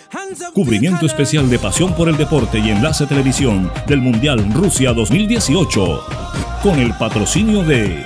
Cubrimiento especial de Pasión por el Deporte y Enlace Televisión del Mundial Rusia 2018. Con el patrocinio de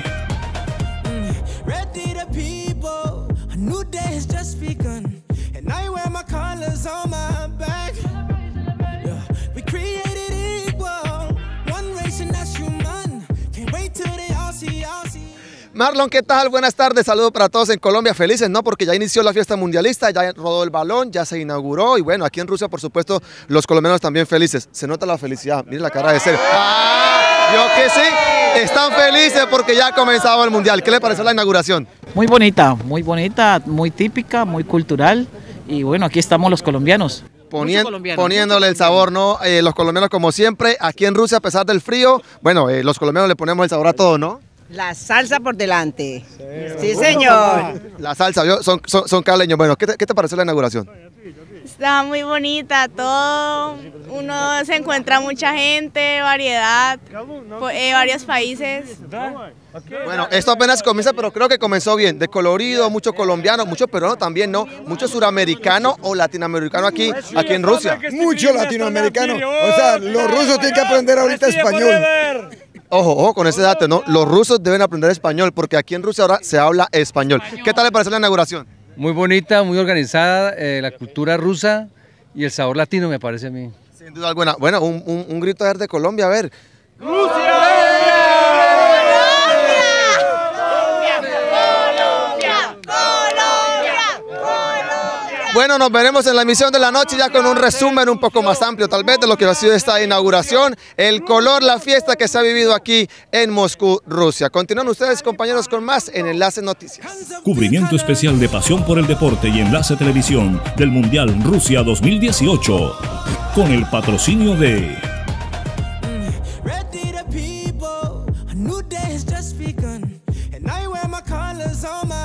Marlon, ¿qué tal? Buenas tardes, saludos para todos en Colombia, felices, ¿no? Porque ya inició la fiesta mundialista, ya rodó el balón, ya se inauguró y bueno, aquí en Rusia, por supuesto, los colombianos también felices. Se nota la felicidad, miren la cara de ser. Yo que sí, están felices porque ya ha comenzado el mundial. ¿Qué le pareció la inauguración? Muy bonita, muy típica, muy cultural y bueno, aquí estamos los colombianos. Poniéndole el sabor, ¿no? Los colombianos como siempre, aquí en Rusia a pesar del frío, bueno, los colombianos le ponemos el sabor a todo, ¿no? La salsa por delante. Sí, señor. La salsa, son caleños. Bueno, ¿qué te pareció la inauguración? Está muy bonita, todo, uno se encuentra mucha gente, variedad, varios países. Bueno, esto apenas comienza, pero creo que comenzó bien, de colorido, muchos colombianos, muchos peruanos también, ¿no? Muchos suramericanos o latinoamericanos aquí en Rusia. Mucho latinoamericano, o sea, los rusos tienen que aprender ahorita español. Ojo con ese dato, ¿no? Los rusos deben aprender español porque aquí en Rusia ahora se habla español. ¿Qué tal le pareció la inauguración? Muy bonita, muy organizada, la cultura rusa y el sabor latino me parece a mí. Sin duda alguna. Bueno, un grito de Colombia, a ver. ¡Rusia! Bueno, nos veremos en la emisión de la noche ya con un resumen un poco más amplio tal vez de lo que ha sido esta inauguración, el color, la fiesta que se ha vivido aquí en Moscú, Rusia. Continúan ustedes, compañeros, con más en Enlace Noticias. Cubrimiento especial de Pasión por el Deporte y Enlace Televisión del Mundial Rusia 2018. Con el patrocinio de Ready the people, a new day has just begun, and I wear my colors on my